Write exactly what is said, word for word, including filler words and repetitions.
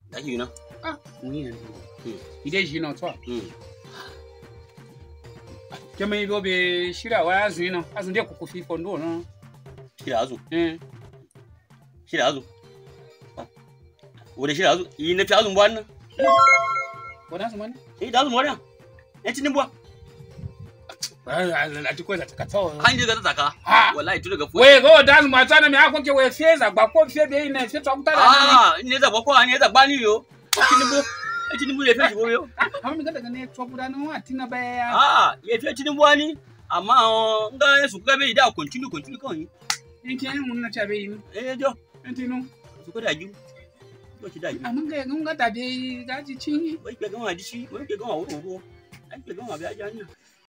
Daki na. Ah, muni ne. Ide shi no to. Kema hivyo be shira wa azu ino. Azu ndiye kukufifo ndo no. Shira azu. Eh. Shira azu. Wode shira azu. Ine fi azu mbwana. Wode azu mbwana? Eh, da azu mbwana. Eti nimbwa. Atikweza takatoa. Hanje ga taka. Wallahi tu daga fuwa. We go da azu mwatana mi ako ke we feza gba ko fe be ina fe to akutala. Ah, ni za gba ko ani za gba ni yo. Eti nimbwa. Eti nimbwa le fe jibo yo. Ama mi gada ne to buda no atina ba ya. Ah, ye fe eti nimbwa ni. Ama nga yesu ka be da continue continue kan yi. Enke mun na chabe yin. Eh jo. Enti no. Su ko da ju. Ko ti da ju. Ama ga nga da be ga ji cin. Wai ke ga wa di shi, wai ke ga wa wuro. Ai ke ga wa ba ja ni.